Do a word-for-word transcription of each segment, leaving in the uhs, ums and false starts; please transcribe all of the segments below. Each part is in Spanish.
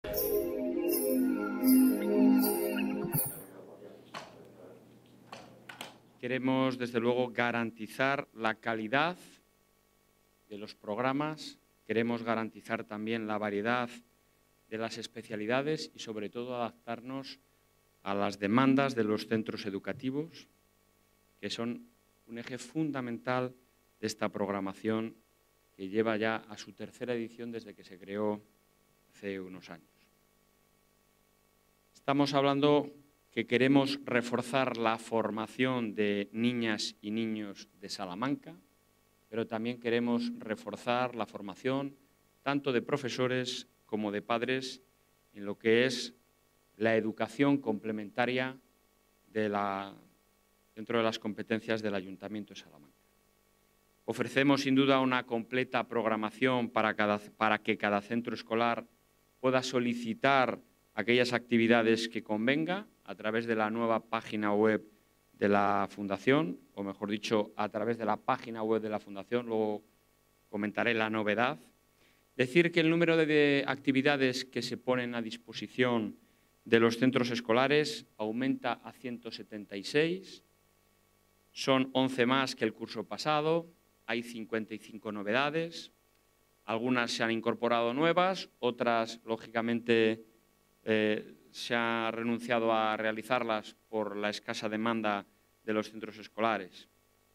Queremos, desde luego, garantizar la calidad de los programas, queremos garantizar también la variedad de las especialidades y, sobre todo, adaptarnos a las demandas de los centros educativos, que son un eje fundamental de esta programación que lleva ya a su tercera edición desde que se creó hace unos años. Estamos hablando que queremos reforzar la formación de niñas y niños de Salamanca, pero también queremos reforzar la formación tanto de profesores como de padres en lo que es la educación complementaria de la, dentro de las competencias del Ayuntamiento de Salamanca. Ofrecemos, sin duda, una completa programación para, cada, para que cada centro escolar pueda solicitar aquellas actividades que convenga a través de la nueva página web de la Fundación, o mejor dicho, a través de la página web de la Fundación. Luego comentaré la novedad. Decir que el número de actividades que se ponen a disposición de los centros escolares aumenta a ciento setenta y seis. Son once más que el curso pasado. Hay cincuenta y cinco novedades. Algunas se han incorporado nuevas, otras, lógicamente, eh, se ha renunciado a realizarlas por la escasa demanda de los centros escolares.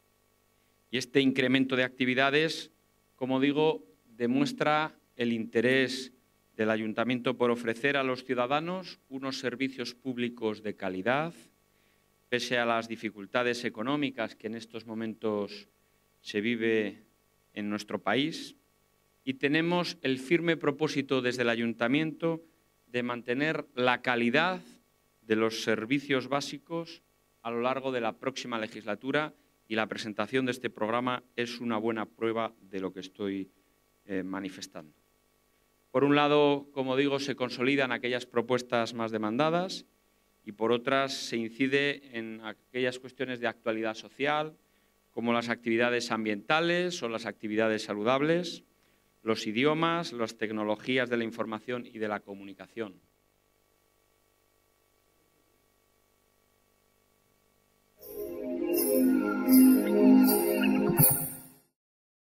Y este incremento de actividades, como digo, demuestra el interés del Ayuntamiento por ofrecer a los ciudadanos unos servicios públicos de calidad, pese a las dificultades económicas que en estos momentos se vive en nuestro país. Y tenemos el firme propósito desde el Ayuntamiento de mantener la calidad de los servicios básicos a lo largo de la próxima legislatura, y la presentación de este programa es una buena prueba de lo que estoy eh, manifestando. Por un lado, como digo, se consolidan aquellas propuestas más demandadas y por otras se incide en aquellas cuestiones de actualidad social, como las actividades ambientales o las actividades saludables, los idiomas, las tecnologías de la información y de la comunicación.